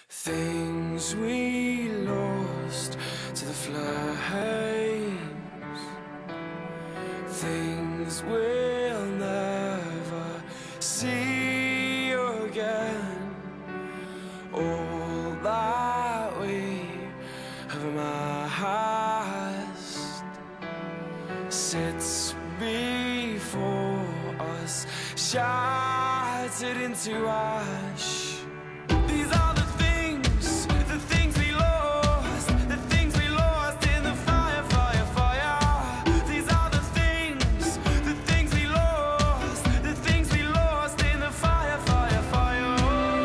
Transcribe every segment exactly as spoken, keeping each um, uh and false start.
Things we lost to the flames, things we'll never see again. All that we have amassed sits before us, shattered into ash. These are the things, the things we lost, the things we lost in the fire, fire, fire. These are the things, the things we lost, the things we lost in the fire, fire, fire.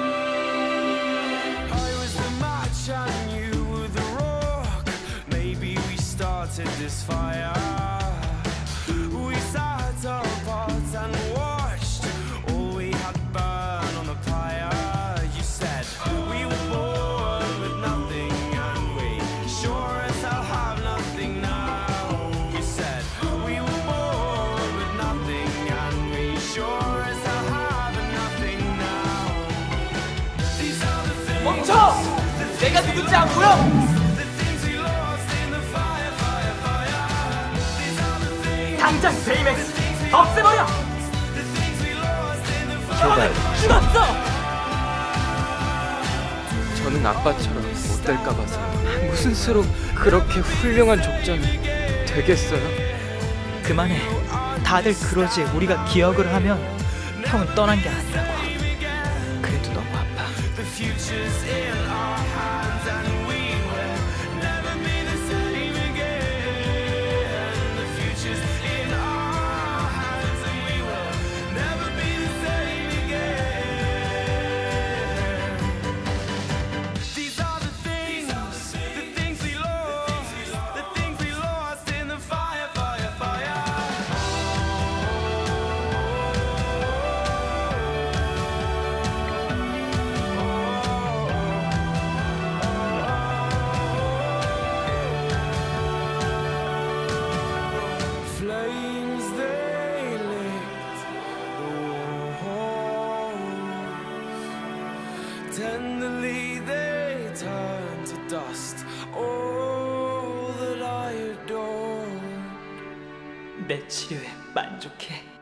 I was the match and you were the rock. Maybe we started this fire. We sat apart and watched all we had burn on the pyre. You said we were born with nothing and we sure as hell have nothing now. You said we were born with nothing and we sure as hell have nothing now. These are the things, 멈춰! 내가 누군지 안 보여? the things we lost in the fire, fire, fire. These are the things, 당장 베이맥스 없애버려! the things we lost in the fire. 저는 죽었어! 저는 아빠처럼 못 될까 봐서. 무슨 수로 그렇게 훌륭한 족장이 되겠어요? 그만해. 다들 그러지. 우리가 기억을 하면 형은 떠난 게 아니라고. 그래도 너무 아파. The future's in our hands and we will never be the same again. The future's in our hands and we will never be the same again. These are the things, the things we lost, the things we lost in the fire, fire, fire. Flames, they licked the walls. Tenderly they turned to dust all that I adored. 내 치료에 만족해.